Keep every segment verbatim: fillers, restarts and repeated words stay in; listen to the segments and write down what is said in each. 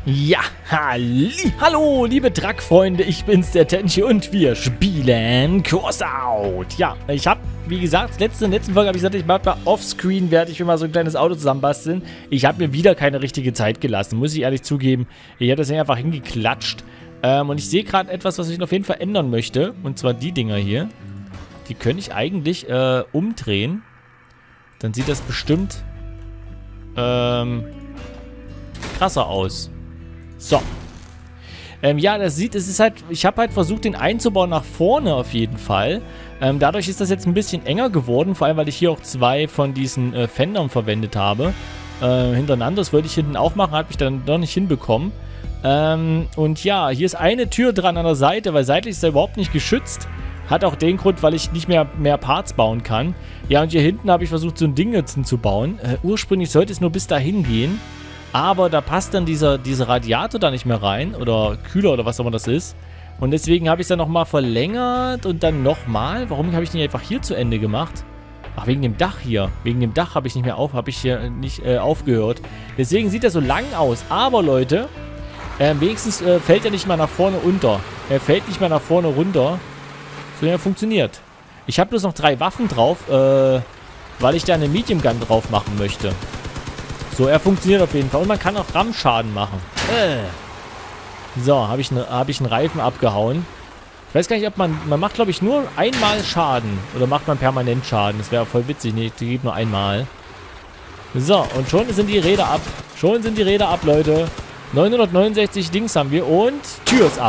Ja, halli, hallo, liebe Truckfreunde, ich bin's, der Tenchi, und wir spielen Crossout. Ja, ich habe, wie gesagt, letzte, in der letzten Folge habe ich gesagt, ich mache mal offscreen, werde ich mir mal so ein kleines Auto zusammenbasteln. Ich habe mir wieder keine richtige Zeit gelassen, muss ich ehrlich zugeben. Ich habe das hier einfach hingeklatscht. Ähm, und ich sehe gerade etwas, was ich auf jeden Fall ändern möchte, und zwar die Dinger hier. Die könnte ich eigentlich äh, umdrehen. Dann sieht das bestimmt ähm, krasser aus. So. Ähm, ja, das sieht, es ist halt, ich habe halt versucht, den einzubauen nach vorne auf jeden Fall. Ähm, dadurch ist das jetzt ein bisschen enger geworden, vor allem, weil ich hier auch zwei von diesen äh, Fendern verwendet habe. Äh, hintereinander, das wollte ich hinten auch machen, habe ich dann doch nicht hinbekommen. Ähm, und ja, hier ist eine Tür dran an der Seite, weil seitlich ist er überhaupt nicht geschützt. Hat auch den Grund, weil ich nicht mehr mehr Parts bauen kann. Ja, und hier hinten habe ich versucht, so ein Ding jetzt zu bauen. Äh, ursprünglich sollte es nur bis dahin gehen. Aber da passt dann dieser, dieser Radiator da nicht mehr rein. Oder Kühler oder was auch immer das ist. Und deswegen habe ich es dann nochmal verlängert und dann nochmal. Warum habe ich den einfach hier zu Ende gemacht? Ach, wegen dem Dach hier. Wegen dem Dach habe ich nicht mehr auf, habe ich hier nicht äh, aufgehört. Deswegen sieht das so lang aus. Aber Leute, äh, wenigstens äh, fällt er nicht mal nach vorne unter. Er fällt nicht mal nach vorne runter. So, ja, funktioniert. Ich habe bloß noch drei Waffen drauf, äh, weil ich da eine Medium Gun drauf machen möchte. So, er funktioniert auf jeden Fall. Und man kann auch Rammschaden machen. Äh. So, habe ich, ne, hab ich einen Reifen abgehauen. Ich weiß gar nicht, ob man... Man macht, glaube ich, nur einmal Schaden. Oder macht man permanent Schaden? Das wäre voll witzig. Nee, die geht nur einmal. So, und schon sind die Räder ab. Schon sind die Räder ab, Leute. neunhundertneunundsechzig Dings haben wir. Und Tür ist ab.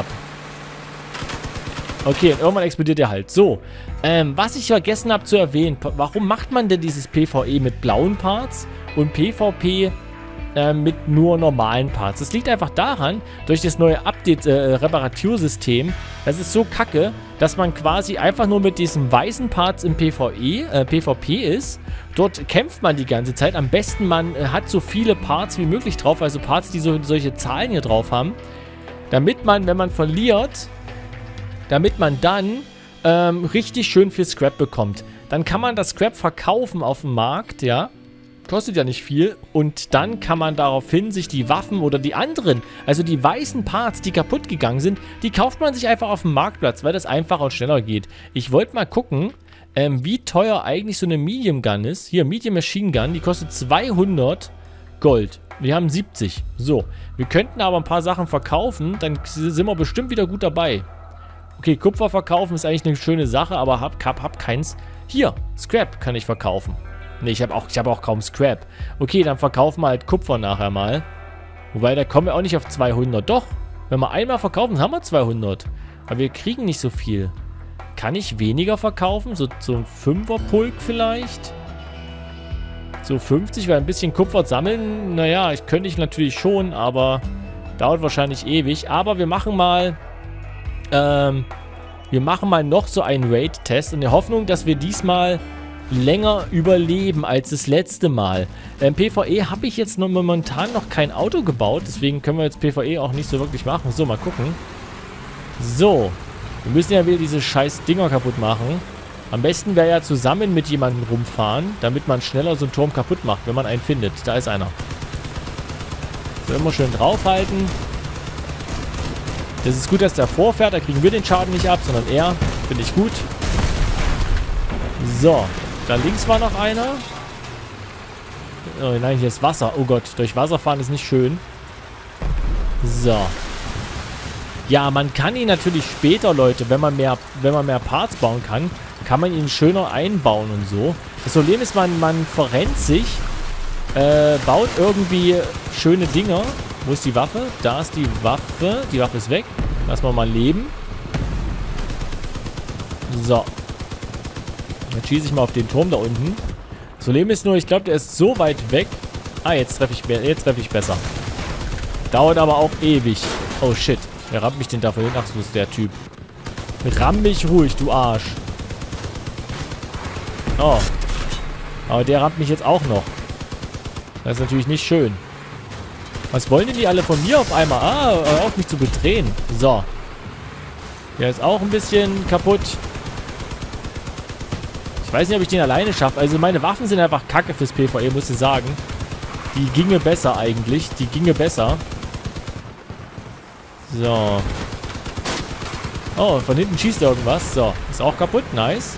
Okay, und irgendwann explodiert der halt. So, ähm, was ich vergessen habe zu erwähnen, warum macht man denn dieses PvE mit blauen Parts und PvP äh, mit nur normalen Parts? Das liegt einfach daran, durch das neue Update-Reparatursystem, äh, das ist so kacke, dass man quasi einfach nur mit diesen weißen Parts im PvE, äh, PvP ist. Dort kämpft man die ganze Zeit. Am besten, man äh, hat so viele Parts wie möglich drauf, also Parts, die so, solche Zahlen hier drauf haben, damit man, wenn man verliert... Damit man dann ähm, richtig schön viel Scrap bekommt. Dann kann man das Scrap verkaufen auf dem Markt, ja. Kostet ja nicht viel. Und dann kann man daraufhin sich die Waffen oder die anderen, also die weißen Parts, die kaputt gegangen sind, die kauft man sich einfach auf dem Marktplatz, weil das einfacher und schneller geht. Ich wollte mal gucken, ähm, wie teuer eigentlich so eine Medium Gun ist. Hier, Medium Machine Gun, die kostet zweihundert Gold. Wir haben siebzig. So, wir könnten aber ein paar Sachen verkaufen, dann sind wir bestimmt wieder gut dabei. Okay, Kupfer verkaufen ist eigentlich eine schöne Sache, aber hab, hab, hab keins. Hier, Scrap kann ich verkaufen. Ne, ich habe auch, ich hab auch kaum Scrap. Okay, dann verkaufen wir halt Kupfer nachher mal. Wobei, da kommen wir auch nicht auf zweihundert. Doch, wenn wir einmal verkaufen, haben wir zweihundert. Aber wir kriegen nicht so viel. Kann ich weniger verkaufen? So, so ein Fünfer-Pulk vielleicht? So fünfzig, weil ein bisschen Kupfer sammeln, naja, ich könnte ich natürlich schon, aber dauert wahrscheinlich ewig. Aber wir machen mal... Ähm, wir machen mal noch so einen Raid-Test in der Hoffnung, dass wir diesmal länger überleben als das letzte Mal. Ähm, PvE habe ich jetzt noch momentan noch kein Auto gebaut, deswegen können wir jetzt PvE auch nicht so wirklich machen. So, mal gucken. So, wir müssen ja wieder diese scheiß Dinger kaputt machen. Am besten wäre ja zusammen mit jemandem rumfahren, damit man schneller so einen Turm kaputt macht, wenn man einen findet. Da ist einer. So, immer schön draufhalten. Das ist gut, dass der vorfährt, da kriegen wir den Schaden nicht ab, sondern er. Finde ich gut. So, da links war noch einer. Oh nein, hier ist Wasser. Oh Gott, durch Wasser fahren ist nicht schön. So. Ja, man kann ihn natürlich später, Leute, wenn man mehr, wenn man mehr Parts bauen kann, kann man ihn schöner einbauen und so. Das Problem ist, man, man verrennt sich, äh, baut irgendwie schöne Dinger. Wo ist die Waffe? Da ist die Waffe. Die Waffe ist weg. Lass mal mal leben. So. Jetzt schieße ich mal auf den Turm da unten. Das Problem ist nur, ich glaube, der ist so weit weg. Ah, jetzt treffe ich, jetzt treffe ich besser. Dauert aber auch ewig. Oh, shit. Wer rammt mich denn da vorhin? Ach, so ist der Typ. Ramm mich ruhig, du Arsch. Oh. Aber der rammt mich jetzt auch noch. Das ist natürlich nicht schön. Was wollen denn die alle von mir auf einmal? Ah, auf mich zu bedrehen. So. Der ist auch ein bisschen kaputt. Ich weiß nicht, ob ich den alleine schaffe. Also meine Waffen sind einfach kacke fürs PvE, muss ich sagen. Die ginge besser eigentlich. Die ginge besser. So. Oh, von hinten schießt irgendwas. So, ist auch kaputt. Nice.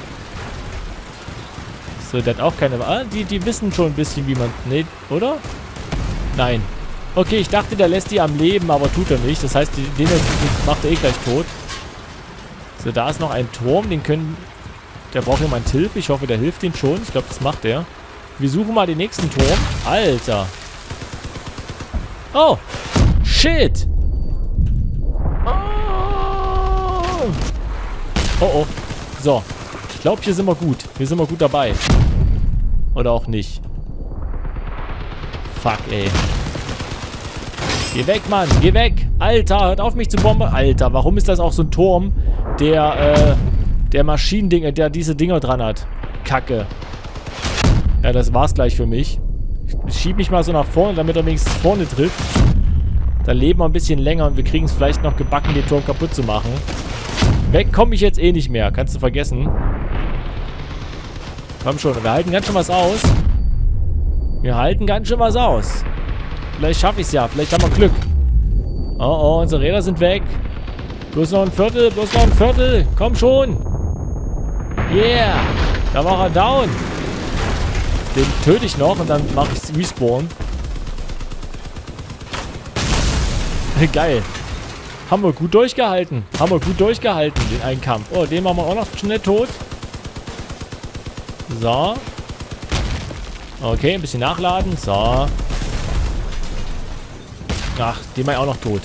So, der hat auch keine... Ah, die, die wissen schon ein bisschen, wie man... Nee, oder? Nein. Okay, ich dachte, der lässt die am Leben, aber tut er nicht. Das heißt, den, den macht er eh gleich tot. So, da ist noch ein Turm. Den können... Der braucht jemand Hilfe. Ich hoffe, der hilft ihn schon. Ich glaube, das macht er. Wir suchen mal den nächsten Turm. Alter. Oh. Shit. Oh, oh. So. Ich glaube, hier sind wir gut. Hier sind wir gut dabei. Oder auch nicht. Fuck, ey. Geh weg, Mann. Geh weg. Alter, hört auf mich zu bomben. Alter, warum ist das auch so ein Turm, der, äh, der Maschinendinger, der diese Dinger dran hat? Kacke. Ja, das war's gleich für mich. Ich schieb mich mal so nach vorne, damit er wenigstens vorne trifft. Dann leben wir ein bisschen länger und wir kriegen es vielleicht noch gebacken, den Turm kaputt zu machen. Weg komme ich jetzt eh nicht mehr. Kannst du vergessen. Komm schon, wir halten ganz schön was aus. Wir halten ganz schön was aus. Vielleicht schaffe ich es ja. Vielleicht haben wir Glück. Oh, oh, unsere Räder sind weg. Bloß noch ein Viertel, bloß noch ein Viertel. Komm schon. Yeah. Da war er down. Den töte ich noch und dann mache ich Respawn. Geil. Haben wir gut durchgehalten. Haben wir gut durchgehalten, den einen Kampf. Oh, den machen wir auch noch schnell tot. So. Okay, ein bisschen nachladen. So. Ach, den war ich auch noch tot.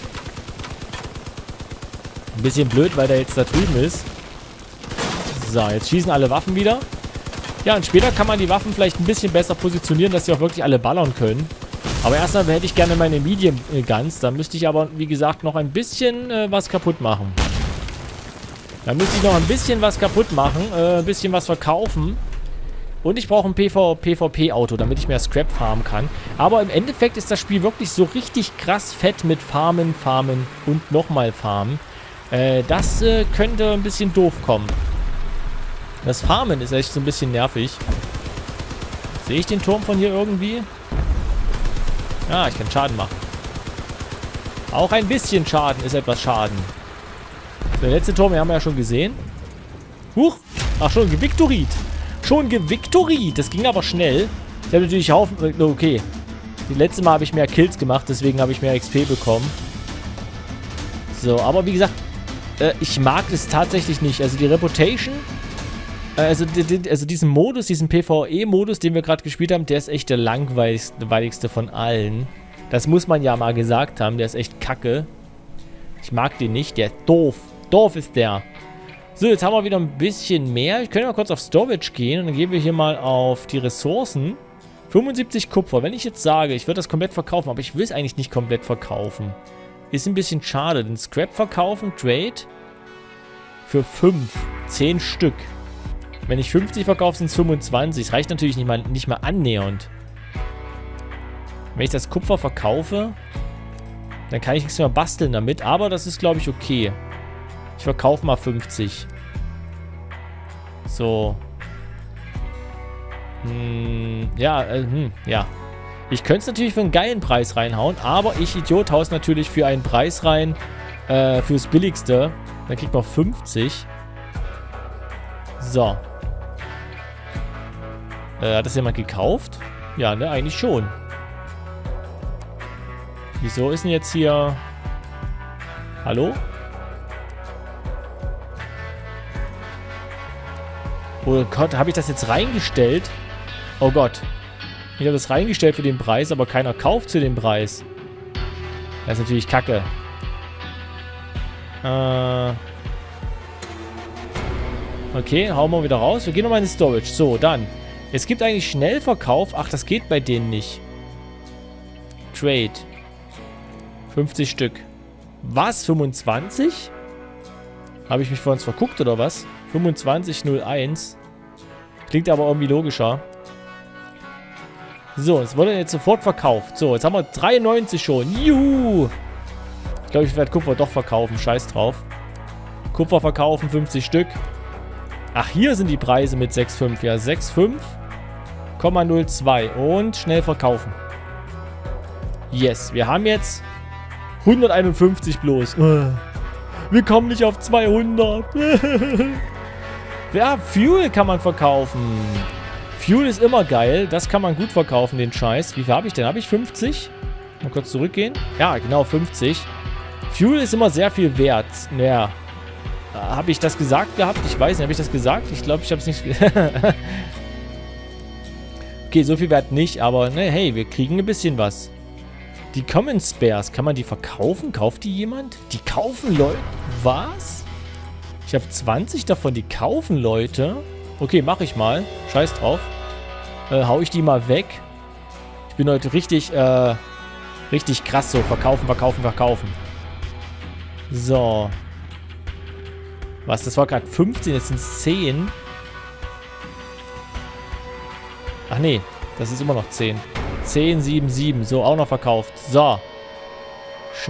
Ein bisschen blöd, weil der jetzt da drüben ist. So, jetzt schießen alle Waffen wieder. Ja, und später kann man die Waffen vielleicht ein bisschen besser positionieren, dass sie auch wirklich alle ballern können. Aber erstmal hätte ich gerne meine Medium Guns. Da müsste ich aber, wie gesagt, noch ein bisschen äh, was kaputt machen. Da müsste ich noch ein bisschen was kaputt machen. Äh, ein bisschen was verkaufen. Und ich brauche ein PvP-Auto, damit ich mehr Scrap farmen kann. Aber im Endeffekt ist das Spiel wirklich so richtig krass fett mit Farmen, Farmen und nochmal Farmen. Äh, das äh, könnte ein bisschen doof kommen. Das Farmen ist echt so ein bisschen nervig. Sehe ich den Turm von hier irgendwie? Ah, ich kann Schaden machen. Auch ein bisschen Schaden ist etwas Schaden. Der letzte Turm, den haben wir ja schon gesehen. Huch. Ach, schon geviktoriert. Schon geviktoriert. Das ging aber schnell. Ich habe natürlich Haufen... Okay. Das letzte Mal habe ich mehr Kills gemacht, deswegen habe ich mehr X P bekommen. So, aber wie gesagt, äh, ich mag es tatsächlich nicht. Also die Reputation... Also, also diesen Modus, diesen PvE-Modus, den wir gerade gespielt haben, der ist echt der langweiligste von allen. Das muss man ja mal gesagt haben. Der ist echt kacke. Ich mag den nicht. Der ist doof. Doof ist der. So, jetzt haben wir wieder ein bisschen mehr. Ich könnte mal kurz auf Storage gehen und dann gehen wir hier mal auf die Ressourcen. fünfundsiebzig Kupfer. Wenn ich jetzt sage, ich würde das komplett verkaufen, aber ich will es eigentlich nicht komplett verkaufen. Ist ein bisschen schade. Den Scrap verkaufen, Trade für fünf. zehn Stück. Wenn ich fünfzig verkaufe, sind es fünfundzwanzig. Das reicht natürlich nicht mal, nicht mal annähernd. Wenn ich das Kupfer verkaufe, dann kann ich nichts mehr basteln damit. Aber das ist, glaube ich, okay. Ich verkaufe mal fünfzig. So. Hm, ja, äh, hm, ja. Ich könnte es natürlich für einen geilen Preis reinhauen. Aber ich, Idiot, haue es natürlich für einen Preis rein. Äh, fürs Billigste. Dann kriegt man fünfzig. So. Äh, hat das jemand gekauft? Ja, ne? Eigentlich schon. Wieso ist denn jetzt hier... Hallo? Oh Gott, habe ich das jetzt reingestellt? Oh Gott. Ich habe das reingestellt für den Preis, aber keiner kauft zu dem Preis. Das ist natürlich kacke. Äh... Okay, hauen wir wieder raus. Wir gehen nochmal in die Storage. So, dann. Es gibt eigentlich Schnellverkauf. Ach, das geht bei denen nicht. Trade. fünfzig Stück. Was? fünfundzwanzig? Habe ich mich vor uns verguckt oder was? fünfundzwanzig null eins. Klingt aber irgendwie logischer. So, es wurde jetzt sofort verkauft. So, jetzt haben wir dreiundneunzig schon. Juhu! Ich glaube, ich werde Kupfer doch verkaufen. Scheiß drauf. Kupfer verkaufen, fünfzig Stück. Ach, hier sind die Preise mit sechs Komma fünf. Ja, sechs Komma fünf null zwei. Und schnell verkaufen. Yes, wir haben jetzt hunderteinundfünfzig bloß. Wir kommen nicht auf zweihundert. Ja, Fuel kann man verkaufen. Fuel ist immer geil. Das kann man gut verkaufen, den Scheiß. Wie viel habe ich denn? Habe ich fünfzig? Mal kurz zurückgehen. Ja, genau, fünfzig. Fuel ist immer sehr viel wert. Naja. Habe ich das gesagt gehabt? Ich weiß nicht. Habe ich das gesagt? Ich glaube, ich habe es nicht... Okay, so viel wert nicht. Aber, ne, hey, wir kriegen ein bisschen was. Die Common Spares. Kann man die verkaufen? Kauft die jemand? Die kaufen Leute? Was? Ich habe zwanzig davon. Die kaufen Leute. Okay, mache ich mal. Scheiß drauf. Äh, hau ich die mal weg. Ich bin heute richtig, äh, richtig krass so. Verkaufen, verkaufen, verkaufen. So. Was? Das war gerade fünfzehn, jetzt sind es zehn. Ach nee, das ist immer noch zehn. zehn, sieben, sieben. So, auch noch verkauft. So. Sch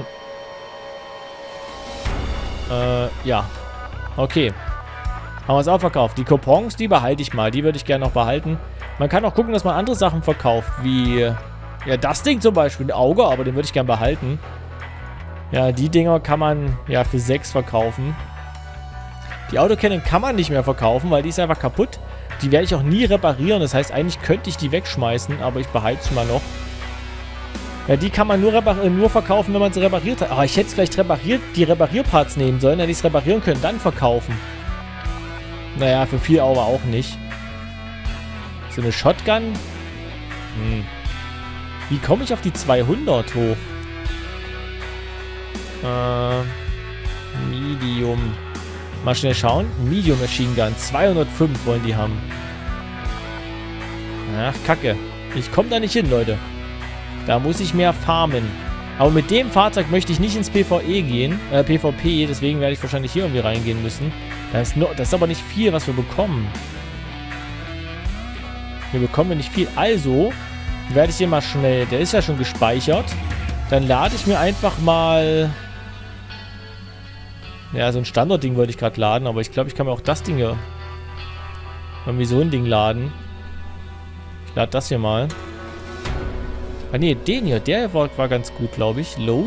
äh, ja. Okay. Haben wir es auch verkauft. Die Coupons, die behalte ich mal. Die würde ich gerne noch behalten. Man kann auch gucken, dass man andere Sachen verkauft. Wie, ja, das Ding zum Beispiel. Ein Auge, aber den würde ich gerne behalten. Ja, die Dinger kann man, ja, für sechs verkaufen. Die Autocannon kann man nicht mehr verkaufen, weil die ist einfach kaputt. Die werde ich auch nie reparieren. Das heißt, eigentlich könnte ich die wegschmeißen, aber ich behalte sie mal noch. Ja, die kann man nur, nur verkaufen, wenn man sie repariert hat. Aber ich hätte es vielleicht repariert, die Reparierparts nehmen sollen, wenn ich es reparieren können, dann verkaufen. Naja, für vier Euro auch nicht. So eine Shotgun. Hm. Wie komme ich auf die zweihundert hoch? Äh, Medium. Mal schnell schauen. Medium Machine Gun. zweihundertfünf wollen die haben. Ach, Kacke. Ich komme da nicht hin, Leute. Da muss ich mehr farmen. Aber mit dem Fahrzeug möchte ich nicht ins PvE gehen. Äh, PvP. Deswegen werde ich wahrscheinlich hier irgendwie reingehen müssen. Das ist, nur, das ist aber nicht viel, was wir bekommen. Hier bekommen wir nicht viel. Also werde ich hier mal schnell... Der ist ja schon gespeichert. Dann lade ich mir einfach mal... Ja, so ein Standardding wollte ich gerade laden, aber ich glaube, ich kann mir auch das Ding hier... Irgendwie so ein Ding laden. Ich lade das hier mal. Ah ne, den hier, der war, war ganz gut, glaube ich. Load.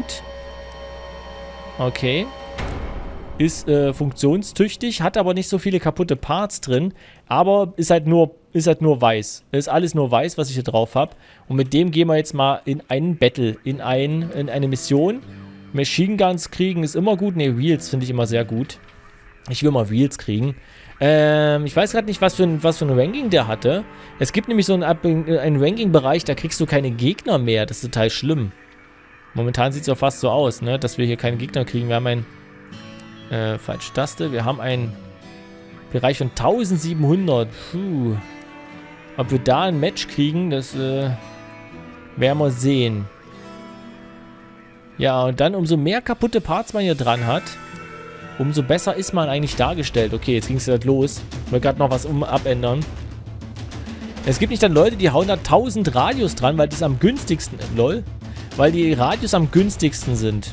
Okay. Ist äh, funktionstüchtig, hat aber nicht so viele kaputte Parts drin. Aber ist halt nur, ist halt nur weiß. Ist alles nur weiß, was ich hier drauf habe. Und mit dem gehen wir jetzt mal in einen Battle, in, ein, in eine Mission. Machine Guns kriegen ist immer gut. Ne, Wheels finde ich immer sehr gut. Ich will mal Wheels kriegen. Ähm, ich weiß gerade nicht, was für, ein, was für ein Ranking der hatte. Es gibt nämlich so einen, einen Ranking-Bereich, da kriegst du keine Gegner mehr. Das ist total schlimm. Momentan sieht es ja fast so aus, ne, dass wir hier keine Gegner kriegen. Wir haben ein... Äh, falsche Taste. Wir haben einen Bereich von eintausendsiebenhundert. Puh. Ob wir da ein Match kriegen, das äh, werden wir sehen. Ja, und dann umso mehr kaputte Parts man hier dran hat, umso besser ist man eigentlich dargestellt. Okay, jetzt ging es halt los. Ich will gerade noch was um abändern. Es gibt nicht dann Leute, die hauen da tausend Radius dran, weil die es am günstigsten... Lol. Weil die Radius am günstigsten sind.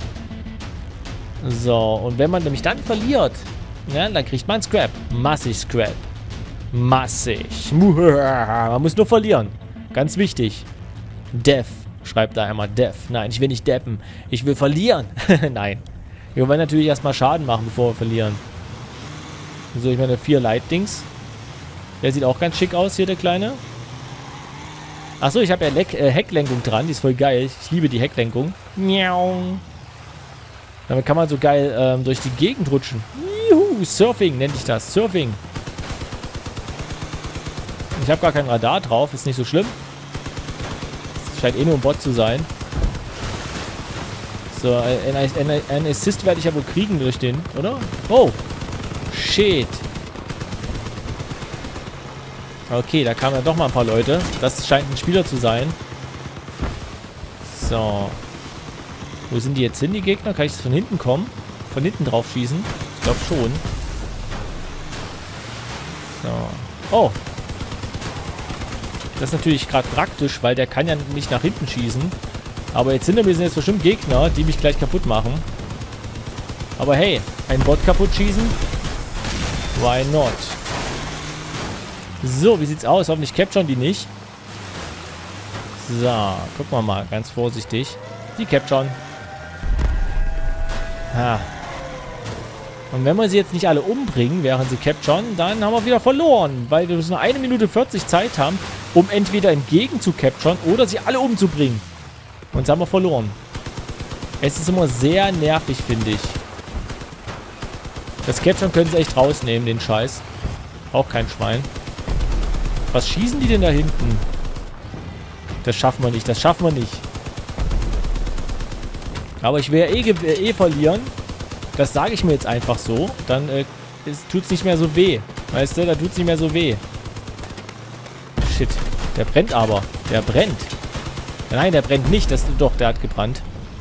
So, und wenn man nämlich dann verliert, ja, dann kriegt man Scrap. Massig Scrap. Massig. Man muss nur verlieren. Ganz wichtig. Death. Schreibt da einmal Death. Nein, ich will nicht deppen. Ich will verlieren. Nein. Wir wollen natürlich erstmal Schaden machen, bevor wir verlieren. So, ich meine, vier Lightdings. Der sieht auch ganz schick aus hier, der Kleine. Achso, ich habe ja Leck, äh, Hecklenkung dran. Die ist voll geil. Ich liebe die Hecklenkung. Miau. Damit kann man so geil ähm, durch die Gegend rutschen. Juhu, Surfing nenne ich das. Surfing. Ich habe gar kein Radar drauf. Ist nicht so schlimm. Das scheint eh nur ein Bot zu sein. So, ein Assist werde ich ja wohl kriegen durch den, oder? Oh. Shit. Okay, da kamen ja doch mal ein paar Leute. Das scheint ein Spieler zu sein. So. Wo sind die jetzt hin, die Gegner? Kann ich von hinten kommen? Von hinten drauf schießen? Ich glaube schon. So. Oh. Das ist natürlich gerade praktisch, weil der kann ja nicht nach hinten schießen. Aber jetzt hinter mir sind jetzt bestimmt Gegner, die mich gleich kaputt machen. Aber hey, ein Bot kaputt schießen? Why not? So, wie sieht's aus? Hoffentlich capturen die nicht. So, gucken wir mal, ganz vorsichtig. Die capturen. Ha. Und wenn wir sie jetzt nicht alle umbringen, während sie capturen, dann haben wir wieder verloren. Weil wir nur eine Minute vierzig Zeit haben, um entweder entgegen zu capturen oder sie alle umzubringen. Und jetzt haben wir verloren. Es ist immer sehr nervig, finde ich. Das Capturen können sie echt rausnehmen, den Scheiß. Auch kein Schwein. Was schießen die denn da hinten? Das schaffen wir nicht, das schaffen wir nicht. Aber ich will ja eh, eh verlieren. Das sage ich mir jetzt einfach so. Dann äh, tut es nicht mehr so weh. Weißt du, da tut es nicht mehr so weh. Shit. Der brennt aber. Der brennt. Nein, der brennt nicht. Das, doch, der hat gebrannt.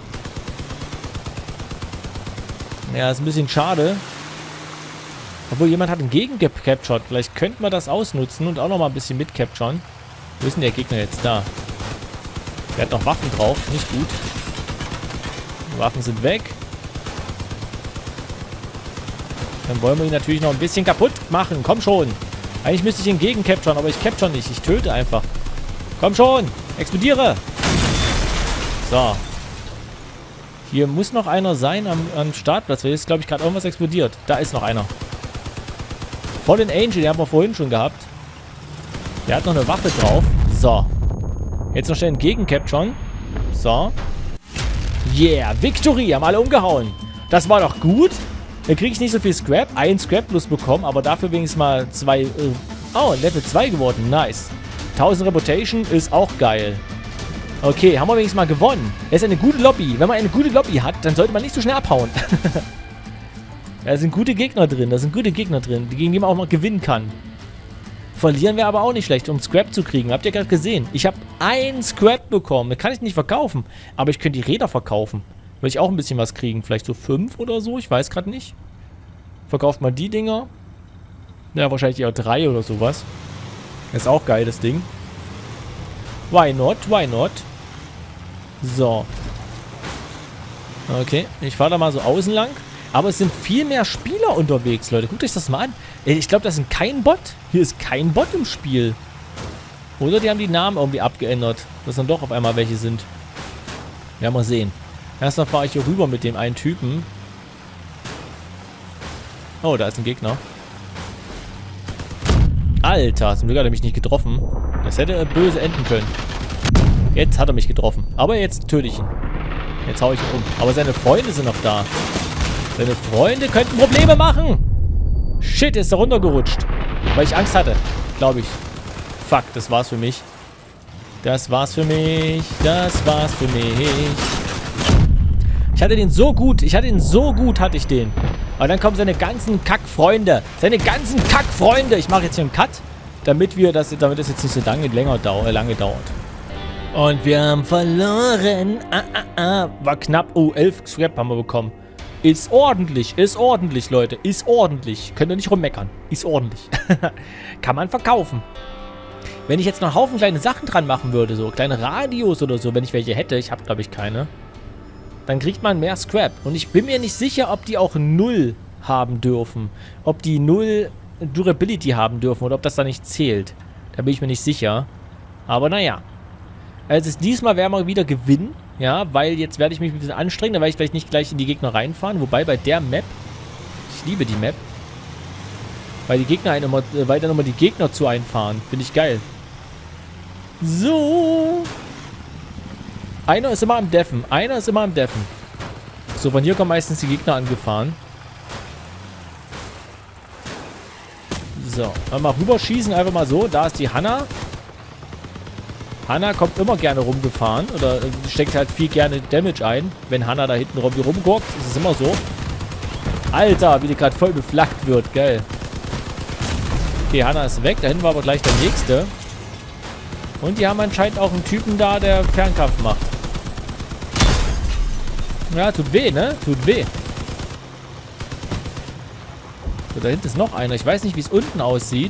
Ja, ist ein bisschen schade. Obwohl, jemand hat einen gegengecaptured. Vielleicht könnten wir das ausnutzen und auch nochmal ein bisschen mitcapturen. Wo ist denn der Gegner jetzt da? Der hat noch Waffen drauf. Nicht gut. Die Waffen sind weg. Dann wollen wir ihn natürlich noch ein bisschen kaputt machen. Komm schon. Eigentlich müsste ich ihn gegen capturen, aber ich capture nicht. Ich töte einfach. Komm schon. Explodiere. So. Hier muss noch einer sein am, am Startplatz. Weil jetzt, glaube ich, gerade irgendwas explodiert. Da ist noch einer. Fallen Angel, den haben wir vorhin schon gehabt. Der hat noch eine Waffe drauf. So. Jetzt noch schnell entgegen capturen. So. Yeah. Victory. Haben alle umgehauen. Das war doch gut. Da kriege ich nicht so viel Scrap. Ein Scrap plus bekommen, aber dafür wenigstens mal zwei... Äh, oh, Level zwei geworden. Nice. tausend Reputation ist auch geil. Okay, haben wir wenigstens mal gewonnen. Es ist eine gute Lobby. Wenn man eine gute Lobby hat, dann sollte man nicht so schnell abhauen. Da sind gute Gegner drin. Da sind gute Gegner drin, gegen die man auch mal gewinnen kann. Verlieren wir aber auch nicht schlecht, um Scrap zu kriegen. Habt ihr gerade gesehen? Ich habe ein Scrap bekommen. Das kann ich nicht verkaufen. Aber ich könnte die Räder verkaufen. Will ich auch ein bisschen was kriegen. Vielleicht so fünf oder so. Ich weiß gerade nicht. Verkauft mal die Dinger. Ja, wahrscheinlich eher drei oder sowas. Ist auch geil, das Ding. Why not? Why not? So. Okay. Ich fahre da mal so außen lang. Aber es sind viel mehr Spieler unterwegs, Leute. Guckt euch das mal an. Ich glaube, das ist kein Bot. Hier ist kein Bot im Spiel. Oder die haben die Namen irgendwie abgeändert. Dass dann doch auf einmal welche sind. Ja, mal sehen. Erstmal fahre ich hier rüber mit dem einen Typen. Oh, da ist ein Gegner. Alter, zum Glück hat er mich nicht getroffen. Das hätte böse enden können. Jetzt hat er mich getroffen. Aber jetzt töte ich ihn. Jetzt hau ich ihn um. Aber seine Freunde sind noch da. Seine Freunde könnten Probleme machen. Shit, ist er runtergerutscht. Weil ich Angst hatte. Glaube ich. Fuck, das war's für mich. Das war's für mich. Das war's für mich. Ich hatte den so gut. Ich hatte ihn so gut, hatte ich den. Aber dann kommen seine ganzen Kackfreunde. Seine ganzen Kackfreunde. Ich mache jetzt hier einen Cut, damit wir das, damit es jetzt nicht so lange, länger dau äh, lange dauert. Und wir haben verloren. Ah, ah, ah. War knapp. Oh, elf Scrap haben wir bekommen. Ist ordentlich. Ist ordentlich, Leute. Ist ordentlich. Könnt ihr nicht rummeckern. Ist ordentlich. Kann man verkaufen. Wenn ich jetzt noch einen Haufen kleine Sachen dran machen würde, so kleine Radios oder so, wenn ich welche hätte, ich habe glaube ich keine, dann kriegt man mehr Scrap. Und ich bin mir nicht sicher, ob die auch null haben dürfen. Ob die null Durability haben dürfen oder ob das da nicht zählt. Da bin ich mir nicht sicher. Aber naja. Also diesmal werden wir wieder gewinnen. Ja, weil jetzt werde ich mich ein bisschen anstrengen. Da werde ich vielleicht nicht gleich in die Gegner reinfahren. Wobei bei der Map, ich liebe die Map, weil die Gegner einen immer, weil dann immer die Gegner zu einfahren. Finde ich geil. So. Einer ist immer am Deffen. Einer ist immer am Deffen. So, von hier kommen meistens die Gegner angefahren. So, mal rüberschießen, einfach mal so. Da ist die Hanna. Hanna kommt immer gerne rumgefahren. Oder steckt halt viel gerne Damage ein. Wenn Hanna da hinten rum rumguckt, ist es immer so. Alter, wie die gerade voll beflaggt wird. Geil. Okay, Hanna ist weg. Da hinten war aber gleich der nächste. Und die haben anscheinend auch einen Typen da, der Fernkampf macht. Ja, tut weh, ne? Tut weh. So, da hinten ist noch einer. Ich weiß nicht, wie es unten aussieht.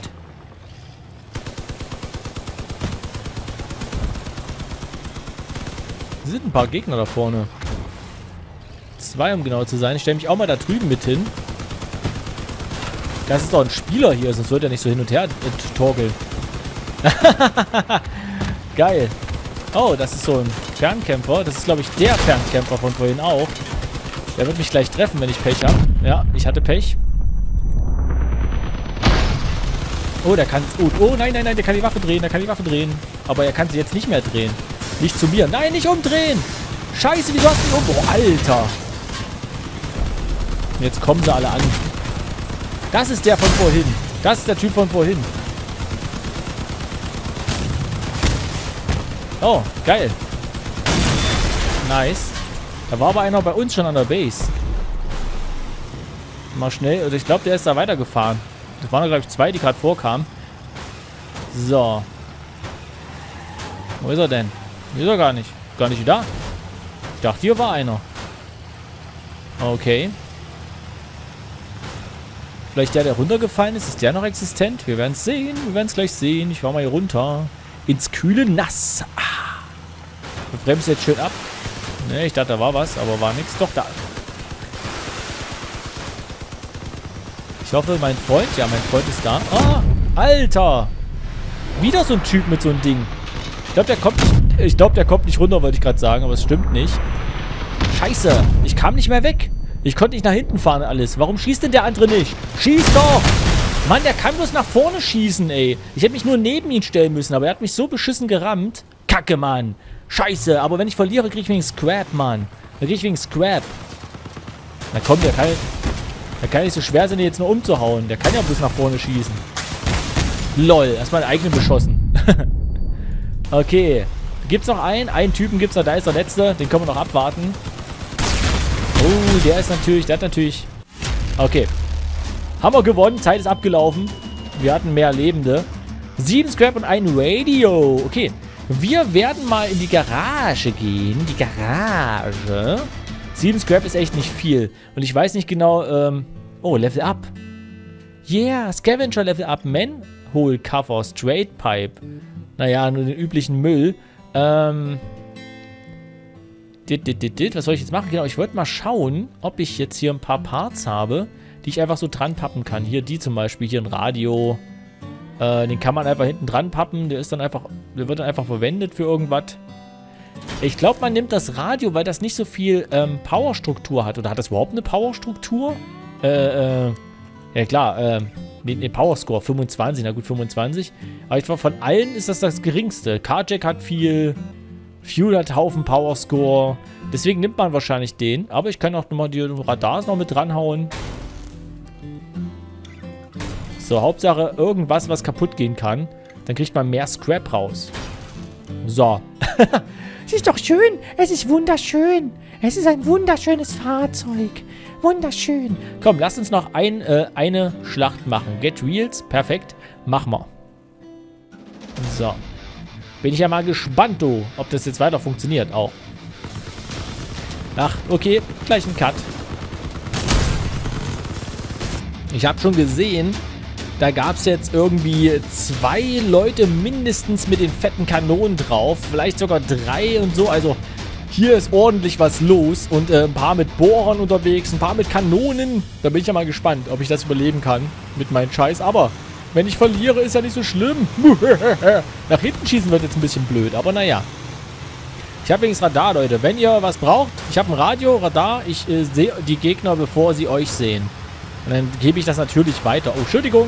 Es sind ein paar Gegner da vorne. Zwei, um genau zu sein. Ich stelle mich auch mal da drüben mit hin. Das ist doch ein Spieler hier, sonst wird er nicht so hin und her äh, torgeln. Geil. Oh, das ist so ein Fernkämpfer. Das ist, glaube ich, der Fernkämpfer von vorhin auch. Der wird mich gleich treffen, wenn ich Pech habe. Ja, ich hatte Pech. Oh, der kann... Oh, oh, nein, nein, nein, der kann die Waffe drehen, der kann die Waffe drehen. Aber er kann sie jetzt nicht mehr drehen. Nicht zu mir. Nein, nicht umdrehen! Scheiße, wieso hast du ihn um... Oh, Alter! Jetzt kommen sie alle an. Das ist der von vorhin. Das ist der Typ von vorhin. Oh, geil. Nice. Da war aber einer bei uns schon an der Base. Mal schnell. Ich glaube, der ist da weitergefahren. Das waren, glaube ich, zwei, die gerade vorkamen. So. Wo ist er denn? Hier ist er gar nicht. Gar nicht da. Ich dachte, hier war einer. Okay. Vielleicht der, der runtergefallen ist. Ist der noch existent? Wir werden es sehen. Wir werden es gleich sehen. Ich war mal hier runter. Ins kühle Nass. Ah. Wir bremsen jetzt schön ab. Ne, ich dachte, da war was, aber war nichts. Doch, da. Ich hoffe, mein Freund... Ja, mein Freund ist da. Ah, Alter! Wieder so ein Typ mit so einem Ding. Ich glaube, der kommt nicht... Ich glaube, der kommt nicht runter, wollte ich gerade sagen, aber es stimmt nicht. Scheiße! Ich kam nicht mehr weg. Ich konnte nicht nach hinten fahren alles. Warum schießt denn der andere nicht? Schieß doch! Mann, der kann bloß nach vorne schießen, ey. Ich hätte mich nur neben ihn stellen müssen, aber er hat mich so beschissen gerammt. Kacke, Mann. Scheiße, aber wenn ich verliere, kriege ich wegen Scrap, Mann. Dann kriege ich wegen Scrap. Na komm, der kann... Der kann nicht so schwer sein, den jetzt nur umzuhauen. Der kann ja bloß nach vorne schießen. Lol, erstmal einen eigenen beschossen. Okay. Gibt's noch einen? Einen Typen gibt's noch, da ist der letzte. Den können wir noch abwarten. Oh, der ist natürlich, der hat natürlich... Okay. Haben wir gewonnen, Zeit ist abgelaufen. Wir hatten mehr Lebende. Sieben Scrap und ein Radio. Okay. Wir werden mal in die Garage gehen. Die Garage. Sieben Scrap ist echt nicht viel. Und ich weiß nicht genau, ähm... Oh, Level Up. Yeah, Scavenger Level Up. Manhole Cover, Straight Pipe. Naja, nur den üblichen Müll. Ähm... Dit, dit, dit, dit. Was soll ich jetzt machen? Genau, ich wollte mal schauen, ob ich jetzt hier ein paar Parts habe, die ich einfach so dran pappen kann. Hier, die zum Beispiel. Hier ein Radio. Äh, den kann man einfach hinten dran pappen. Der ist dann einfach... Der wird dann einfach verwendet für irgendwas. Ich glaube, man nimmt das Radio, weil das nicht so viel ähm, Powerstruktur hat. Oder hat das überhaupt eine Powerstruktur? Äh, äh, ja klar, äh, ne, ne, Powerscore fünfundzwanzig, na gut, fünfundzwanzig. Aber ich glaube, von allen ist das das geringste. Carjack hat viel, Fuel hat Haufen Powerscore. Deswegen nimmt man wahrscheinlich den. Aber ich kann auch nochmal die Radars noch mit dranhauen. So, Hauptsache irgendwas, was kaputt gehen kann. Dann kriegt man mehr Scrap raus. So. Es ist doch schön. Es ist wunderschön. Es ist ein wunderschönes Fahrzeug. Wunderschön. Komm, lass uns noch ein, äh, eine Schlacht machen. Get Wheels. Perfekt. Machen wir. So. Bin ich ja mal gespannt, du, ob das jetzt weiter funktioniert auch. Ach, okay. Gleich ein Cut. Ich habe schon gesehen, da gab es jetzt irgendwie zwei Leute mindestens mit den fetten Kanonen drauf. Vielleicht sogar drei und so. Also hier ist ordentlich was los. Und äh, ein paar mit Bohrern unterwegs, ein paar mit Kanonen. Da bin ich ja mal gespannt, ob ich das überleben kann mit meinem Scheiß. Aber wenn ich verliere, ist ja nicht so schlimm. Nach hinten schießen wird jetzt ein bisschen blöd. Aber naja. Ich habe übrigens Radar, Leute. Wenn ihr was braucht, ich habe ein Radio, Radar. Ich äh, sehe die Gegner, bevor sie euch sehen. Und dann gebe ich das natürlich weiter. Oh, Entschuldigung.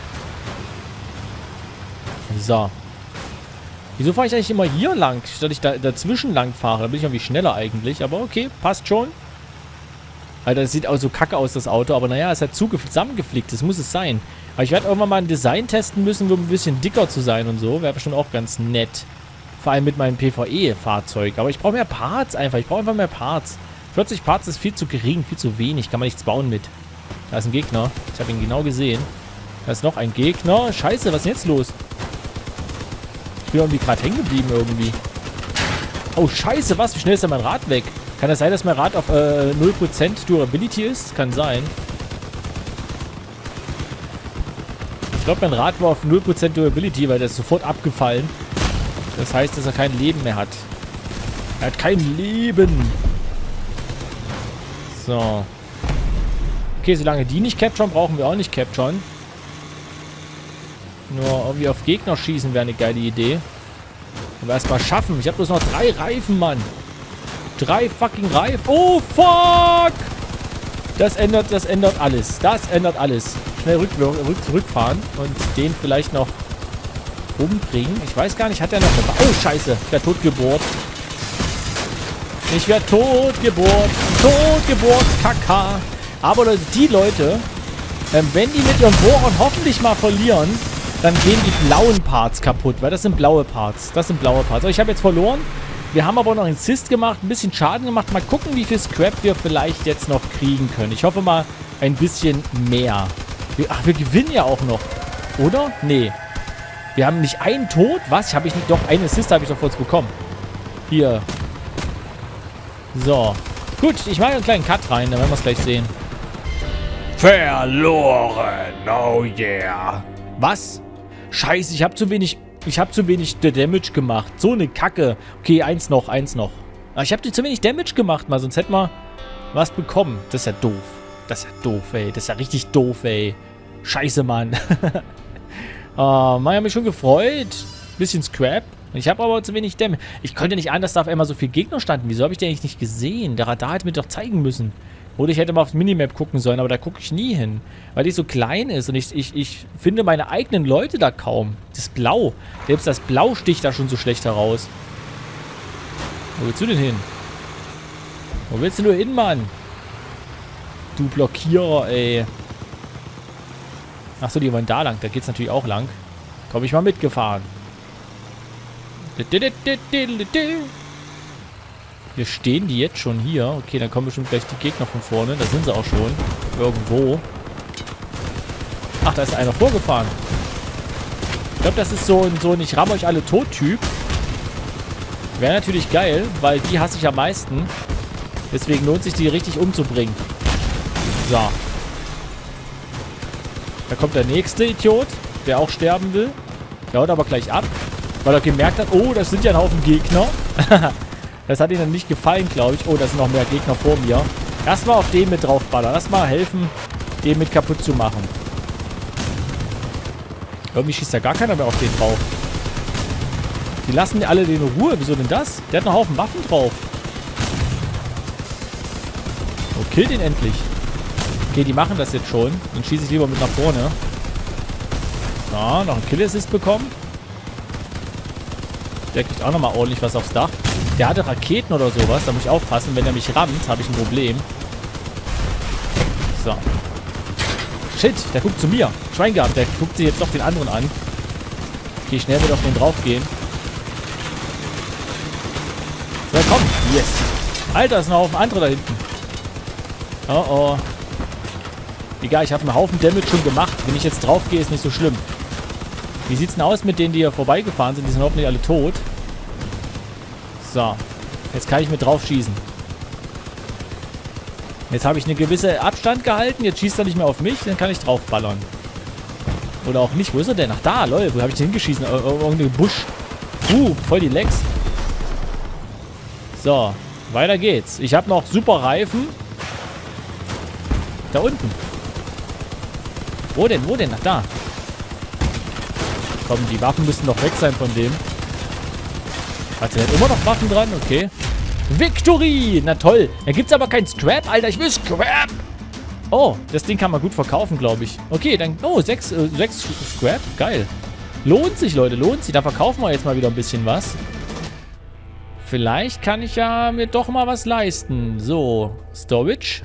So. Wieso fahre ich eigentlich immer hier lang, statt ich da dazwischen lang fahre? Da bin ich irgendwie schneller eigentlich. Aber okay, passt schon. Alter, das sieht auch so kacke aus, das Auto. Aber naja, es hat zusammengeflickt. Das muss es sein. Aber ich werde irgendwann mal ein Design testen müssen, um ein bisschen dicker zu sein und so. Wäre bestimmt auch ganz nett. Vor allem mit meinem P V E-Fahrzeug. Aber ich brauche mehr Parts einfach. Ich brauche einfach mehr Parts. vierzig Parts ist viel zu gering, viel zu wenig. Kann man nichts bauen mit. Da ist ein Gegner. Ich habe ihn genau gesehen. Da ist noch ein Gegner. Scheiße, was ist denn jetzt los? Ich bin irgendwie gerade hängen geblieben irgendwie. Oh, scheiße, was? Wie schnell ist denn mein Rad weg? Kann das sein, dass mein Rad auf äh, null Prozent Durability ist? Kann sein. Ich glaube, mein Rad war auf null Prozent Durability, weil der ist sofort abgefallen. Das heißt, dass er kein Leben mehr hat. Er hat kein Leben. So. Okay, solange die nicht capturen, brauchen wir auch nicht capturen. Nur irgendwie auf Gegner schießen wäre eine geile Idee. Aber erstmal schaffen. Ich habe bloß noch drei Reifen, Mann. Drei fucking Reifen. Oh, fuck! Das ändert, das ändert alles. Das ändert alles. Schnell rück, rück, zurückfahren und den vielleicht noch umbringen. Ich weiß gar nicht, hat er noch eine... Oh, scheiße. Ich werde totgebohrt. Ich werde totgebohrt. Totgebohrt. Kaka. Aber Leute, die Leute, ähm, wenn die mit ihren Bohrern hoffentlich mal verlieren, dann gehen die blauen Parts kaputt, weil das sind blaue Parts. Das sind blaue Parts. Also ich habe jetzt verloren. Wir haben aber noch einen Assist gemacht, ein bisschen Schaden gemacht. Mal gucken, wie viel Scrap wir vielleicht jetzt noch kriegen können. Ich hoffe mal ein bisschen mehr. Wir, ach, wir gewinnen ja auch noch. Oder? Nee. Wir haben nicht einen Tod. Was? Habe ich nicht... Doch, einen Assist habe ich doch kurz bekommen. Hier. So. Gut, ich mache einen kleinen Cut rein, dann werden wir es gleich sehen. Verloren. Oh yeah. Was? Scheiße, ich habe zu wenig... Ich habe zu wenig Damage gemacht. So eine Kacke. Okay, eins noch, eins noch. Aber ich habe zu wenig Damage gemacht, mal. Sonst hätten wir was bekommen. Das ist ja doof. Das ist ja doof, ey. Das ist ja richtig doof, ey. Scheiße, Mann. uh, man hat mich schon gefreut. Bisschen Scrap. Ich habe aber zu wenig Damage. Ich konnte nicht an, dass da auf einmal so viele Gegner standen. Wieso habe ich den eigentlich nicht gesehen? Der Radar hätte mir doch zeigen müssen. Oder ich hätte mal aufs Minimap gucken sollen, aber da gucke ich nie hin. Weil die so klein ist und ich, ich, ich finde meine eigenen Leute da kaum. Das Blau. Selbst das Blau sticht da schon so schlecht heraus. Wo willst du denn hin? Wo willst du nur hin, Mann? Du Blockierer, ey. Achso, die wollen da lang. Da geht's natürlich auch lang. Komm ich mal mitgefahren. Wir stehen die jetzt schon hier. Okay, dann kommen bestimmt gleich die Gegner von vorne. Da sind sie auch schon. Irgendwo. Ach, da ist einer vorgefahren. Ich glaube, das ist so ein, so ein Ich ramme euch alle tot-Typ. Wäre natürlich geil, weil die hasse ich am meisten. Deswegen lohnt sich, die richtig umzubringen. So. Da kommt der nächste Idiot, der auch sterben will. Der haut aber gleich ab, weil er gemerkt hat, oh, das sind ja ein Haufen Gegner. Das hat ihnen dann nicht gefallen, glaube ich. Oh, da sind noch mehr Gegner vor mir. Erstmal auf den mit draufballern. Erstmal helfen, den mit kaputt zu machen. Irgendwie schießt da gar keiner mehr auf den drauf. Die lassen alle den in Ruhe. Wieso denn das? Der hat noch einen Haufen Waffen drauf. Oh, kill den endlich. Okay, die machen das jetzt schon. Dann schieße ich lieber mit nach vorne. So, noch einen Kill-Assist bekommen. Der kriegt auch nochmal ordentlich was aufs Dach. Der hatte Raketen oder sowas. Da muss ich aufpassen. Wenn er mich rammt, habe ich ein Problem. So. Shit, der guckt zu mir. Schwein gehabt. Der guckt sich jetzt doch den anderen an. Okay, schnell wird auf den drauf gehen. So, komm. Yes. Alter, ist noch ein Haufen andere da hinten. Oh, oh. Egal, ich habe einen Haufen Damage schon gemacht. Wenn ich jetzt drauf gehe, ist nicht so schlimm. Wie sieht's denn aus mit denen, die hier vorbeigefahren sind? Die sind hoffentlich alle tot. So. Jetzt kann ich mit drauf schießen. Jetzt habe ich eine gewisse Abstand gehalten. Jetzt schießt er nicht mehr auf mich. Dann kann ich drauf ballern. Oder auch nicht. Wo ist er denn? Ach, da, lol. Wo habe ich den hingeschießen? Ir irgendein Busch. Uh, voll die Lecks. So. Weiter geht's. Ich habe noch super Reifen. Da unten. Wo denn? Wo denn? Ach, da. Komm, die Waffen müssen doch weg sein von dem. Hat er immer noch Waffen dran? Okay. Victory! Na toll. Da gibt's aber kein Scrap, Alter. Ich will Scrap. Oh, das Ding kann man gut verkaufen, glaube ich. Okay, dann... Oh, sechs, äh, sechs Scrap. Geil. Lohnt sich, Leute. Lohnt sich. Da verkaufen wir jetzt mal wieder ein bisschen was. Vielleicht kann ich ja mir doch mal was leisten. So. Storage.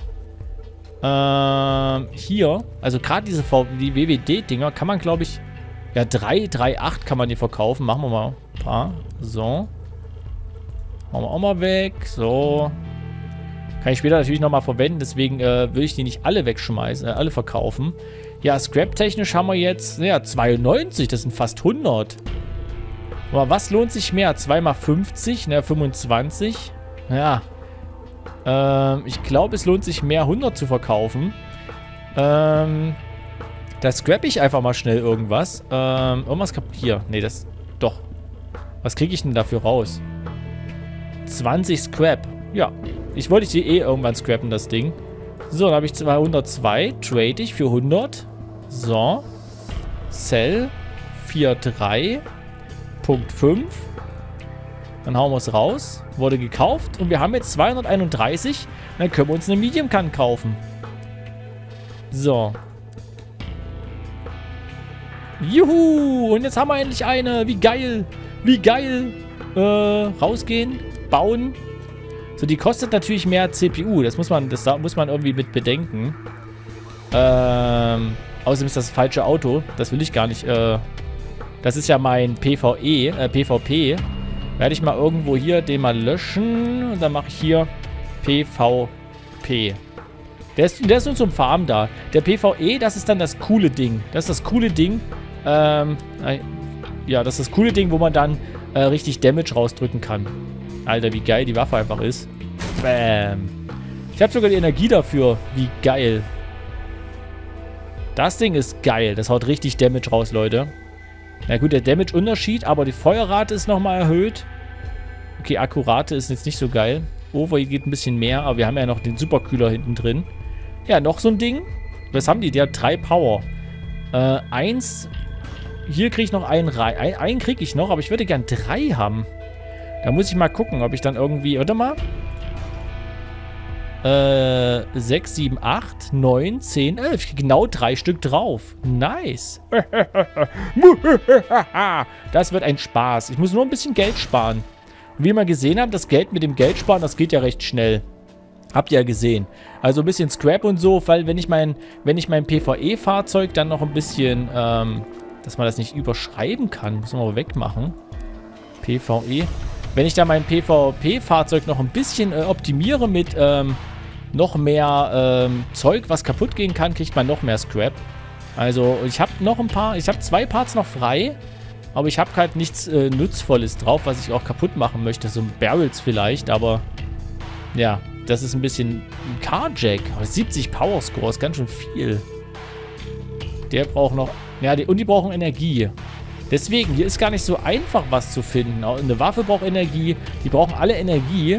Ähm, hier. Also gerade diese v die W W D-Dinger kann man, glaube ich... Ja, drei, drei, acht kann man die verkaufen. Machen wir mal ein paar. So. Machen wir auch mal weg. So. Kann ich später natürlich nochmal verwenden. Deswegen äh, will ich die nicht alle wegschmeißen. Äh, alle verkaufen. Ja, Scrap-technisch haben wir jetzt... Ja, zweiundneunzig. Das sind fast hundert. Aber was lohnt sich mehr? zwei mal fünfzig. Ne, fünfundzwanzig. Ja. Ähm, ich glaube, es lohnt sich mehr, hundert zu verkaufen. Ähm... Da scrappe ich einfach mal schnell irgendwas. Ähm, irgendwas kaputt. Hier. Nee, das... Doch. Was kriege ich denn dafür raus? zwanzig Scrap. Ja. Ich wollte die eh irgendwann scrappen, das Ding. So, dann habe ich zweihundertzwei. Trade ich für hundert. So. Sell. vier Komma drei. Punkt fünf. Dann hauen wir es raus. Wurde gekauft. Und wir haben jetzt zweihunderteinunddreißig. Dann können wir uns eine Medium Can kaufen. So. Juhu. Und jetzt haben wir endlich eine. Wie geil. Wie geil. Äh, rausgehen. Bauen. So, die kostet natürlich mehr C P U. Das muss man, das muss man irgendwie mit bedenken. Ähm, außerdem ist das, das falsche Auto. Das will ich gar nicht. Äh, das ist ja mein PvE, äh, PvP. Werde ich mal irgendwo hier den mal löschen. Und dann mache ich hier PvP. Der ist, der ist nur zum Farmen da. Der PvE, das ist dann das coole Ding. Das ist das coole Ding. Ähm, ja, das ist das coole Ding, wo man dann äh, richtig Damage rausdrücken kann. Alter, wie geil die Waffe einfach ist. Bam. Ich habe sogar die Energie dafür. Wie geil. Das Ding ist geil. Das haut richtig Damage raus, Leute. Na gut, der Damage-Unterschied, aber die Feuerrate ist nochmal erhöht. Okay, Akkurate ist jetzt nicht so geil. Over geht ein bisschen mehr, aber wir haben ja noch den Superkühler hinten drin. Ja, noch so ein Ding. Was haben die? Die hat drei Power. Äh, eins. Hier kriege ich noch einen rein. Ein, einen kriege ich noch, aber ich würde gern drei haben. Da muss ich mal gucken, ob ich dann irgendwie... Warte mal. Äh, sechs, sieben, acht, neun, zehn, elf. Ich kriege genau drei Stück drauf. Nice. Das wird ein Spaß. Ich muss nur ein bisschen Geld sparen. Und wie ihr mal gesehen habt, das Geld mit dem Geld sparen, das geht ja recht schnell. Habt ihr ja gesehen. Also ein bisschen Scrap und so, weil wenn ich mein, wenn ich mein PvE-Fahrzeug dann noch ein bisschen, ähm, dass man das nicht überschreiben kann, muss man mal wegmachen. PvE. Wenn ich da mein PvP-Fahrzeug noch ein bisschen äh, optimiere mit ähm, noch mehr ähm, Zeug, was kaputt gehen kann, kriegt man noch mehr Scrap. Also ich habe noch ein paar, ich habe zwei Parts noch frei, aber ich habe halt nichts äh, Nutzvolles drauf, was ich auch kaputt machen möchte. So Barrels vielleicht, aber ja, das ist ein bisschen ein Carjack. siebzig Power Score ist ganz schön viel. Der braucht noch, ja, die, und die brauchen Energie. Deswegen, hier ist gar nicht so einfach, was zu finden. Eine Waffe braucht Energie. Die brauchen alle Energie.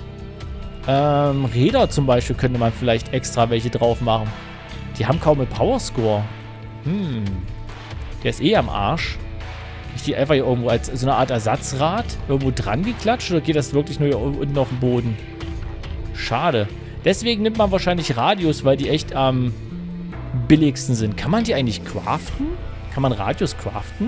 Ähm, Räder zum Beispiel könnte man vielleicht extra welche drauf machen. Die haben kaum einen Powerscore. Hm. Der ist eh am Arsch. Ist die einfach hier irgendwo als so eine Art Ersatzrad irgendwo dran geklatscht? Oder geht das wirklich nur hier unten auf dem Boden? Schade. Deswegen nimmt man wahrscheinlich Radios, weil die echt am billigsten sind. Kann man die eigentlich craften? Kann man Radios craften?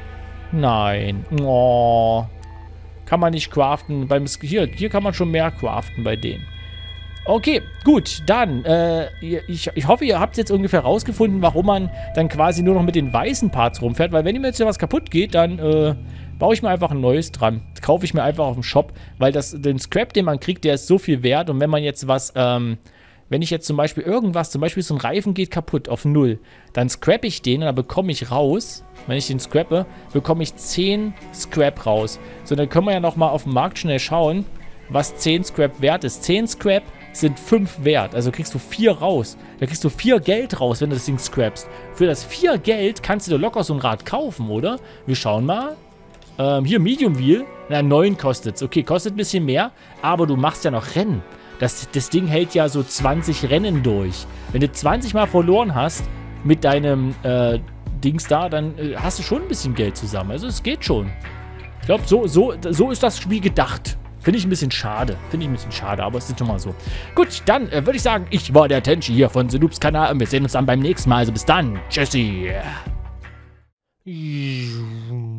Nein. Oh. Kann man nicht craften. Beim hier, hier kann man schon mehr craften bei denen. Okay, gut. Dann, äh, ich, ich hoffe, ihr habt jetzt ungefähr rausgefunden, warum man dann quasi nur noch mit den weißen Parts rumfährt. Weil wenn mir jetzt hier was kaputt geht, dann äh, baue ich mir einfach ein neues dran. Das kaufe ich mir einfach auf dem Shop. Weil das, den Scrap, den man kriegt, der ist so viel wert. Und wenn man jetzt was, ähm, wenn ich jetzt zum Beispiel irgendwas, zum Beispiel so ein Reifen geht kaputt auf null, dann scrappe ich den und dann bekomme ich raus, wenn ich den scrappe, bekomme ich zehn Scrap raus. So, dann können wir ja nochmal auf dem Markt schnell schauen, was zehn Scrap wert ist. zehn Scrap sind fünf wert, also kriegst du vier raus. Da kriegst du vier Geld raus, wenn du das Ding scrappst. Für das vier Geld kannst du dir locker so ein Rad kaufen, oder? Wir schauen mal. Ähm, hier Medium Wheel, na, neun kostet es. Okay, kostet ein bisschen mehr, aber du machst ja noch Rennen. Das, das Ding hält ja so zwanzig Rennen durch. Wenn du zwanzig Mal verloren hast mit deinem äh, Dings da, dann äh, hast du schon ein bisschen Geld zusammen. Also es geht schon. Ich glaube, so, so, so ist das Spiel gedacht. Finde ich ein bisschen schade. Finde ich ein bisschen schade, aber es ist schon mal so. Gut, dann äh, würde ich sagen, ich war der Tenchi hier von The Noobs Kanal und wir sehen uns dann beim nächsten Mal. Also bis dann. Tschüssi.